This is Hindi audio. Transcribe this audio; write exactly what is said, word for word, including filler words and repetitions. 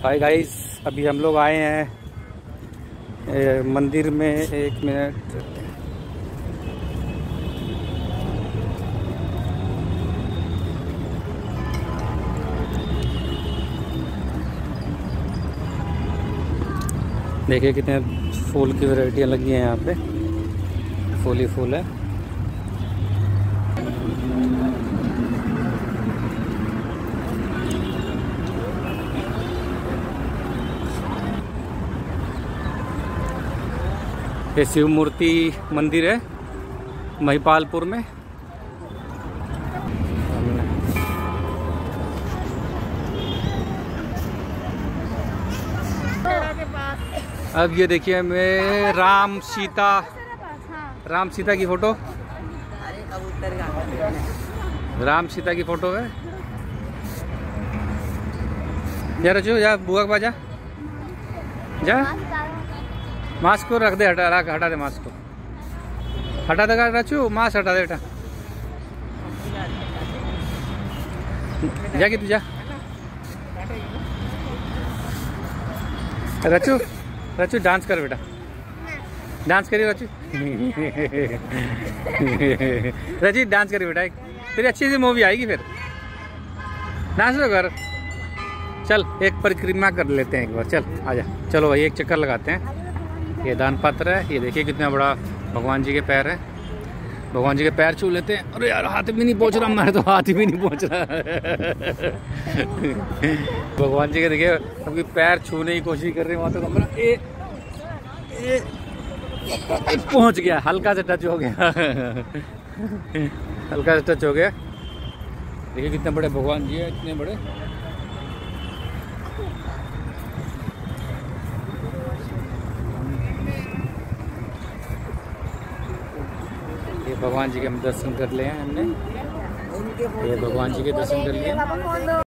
हाय गाइस, अभी हम लोग आए हैं ए, मंदिर में। एक मिनट, देखिए कितने फूल की वैरायटियाँ लगी हैं यहाँ पे। फूल ही फूल है। ये शिव मूर्ति मंदिर है महिपालपुर में। अब ये देखिए मैं राम सीता राम सीता की फोटो राम सीता की फोटो है। जा रचो, जा बुआ के पास जा जा। मास्क को रख दे, हटा रख हटा दे मास्क को, हटा देगा रचू, मास्क हटा दे बेटा। जा कि तू जा रचू रचू डांस कर बेटा, डांस करिए रचू। रची डांस करिए बेटा, एक तेरी अच्छी सी मूवी आएगी फिर। डांस तो कर, चल एक परिक्रमा कर लेते हैं एक बार, चल आजा। चलो भाई एक चक्कर लगाते हैं। ये दान पात्र है, ये देखिए कितना बड़ा भगवान जी के पैर है। भगवान जी के पैर छू लेते हैं। अरे यार हाथ भी नहीं पहुंच रहा, हमारे तो हाथ भी नहीं पहुंच रहा। भगवान जी के देखिए अभी पैर छूने की कोशिश कर रहे हैं। वहाँ तो कमरा ए, ए, ए, पहुंच गया, हल्का से टच हो गया। हल्का से टच हो गया। देखिए कितने बड़े भगवान जी है, इतने बड़े। ये भगवान जी के हम दर्शन कर लिए हैं हमने। ये भगवान जी के दर्शन कर लिए।